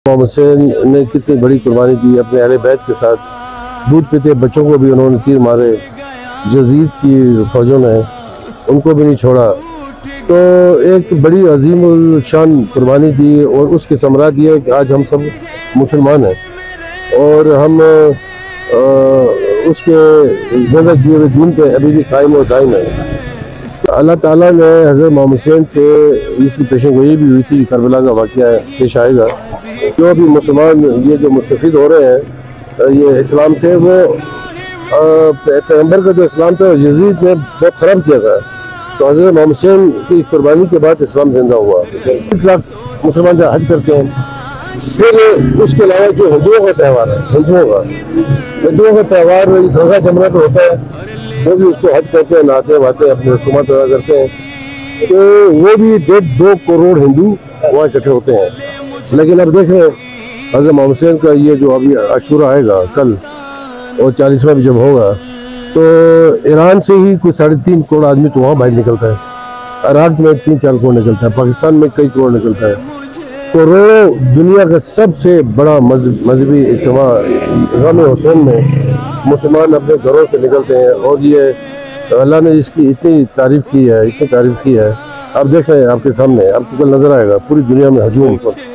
इमाम हुसैन ने कितनी बड़ी कुर्बानी दी अपने अहले बैत के साथ। दूध पीते बच्चों को भी उन्होंने तीर मारे, यजीद की फौजों ने उनको भी नहीं छोड़ा। तो एक बड़ी अजीम शान कुर्बानी दी और उसके समरात ये है कि आज हम सब मुसलमान हैं और हम उसके ज़िंदा किए हुए दीन पे अभी भी कायम और दायम है। अल्लाह ताला ने हज़रत इमाम हुसैन से इसकी पेशन गोई भी हुई थी, करबला का वाक़या पेश आएगा। जो भी मुसलमान ये जो मुस्तफ़ीद हो रहे हैं ये इस्लाम से, वो पैगम्बर का जो इस्लाम था यजीद ने बहुत ख़राब किया था। तो हज़रत इमाम हुसैन की कुर्बानी के बाद इस्लाम जिंदा हुआ। 20 लाख मुसलमान जहाँ हज करते हैं। फिर उसके अलावा जो हिंदुओं का त्यौहार है, हिंदुओं का त्यौहार गंगा जमुना तो होता है, वो भी उसको हज करते हैं, नहाते वाते हैं, अपने रसूमात अदा करते हैं। तो वो भी 1.5-2 करोड़ हिंदू वहाँ इकट्ठे होते हैं। लेकिन अब देख रहे हैं हज़रत इमाम हुसैन का ये जो अभी आशूरा आएगा कल और 40वां भी जब होगा, तो ईरान से ही कोई 3.5 करोड़ आदमी तो वहाँ बाहर निकलता है। इराक में 3-4 करोड़ निकलता है, पाकिस्तान में कई करोड़ निकलता है। करोड़ों दुनिया का सबसे बड़ा मजहबी इज्तिमा गम हुसैन में मुसलमान अपने घरों से निकलते हैं। और ये अल्लाह ने इसकी इतनी तारीफ़ की है, इतनी तारीफ़ की है। आप देख रहे हैं, आपके सामने आपको कल नज़र आएगा पूरी दुनिया में हजूम।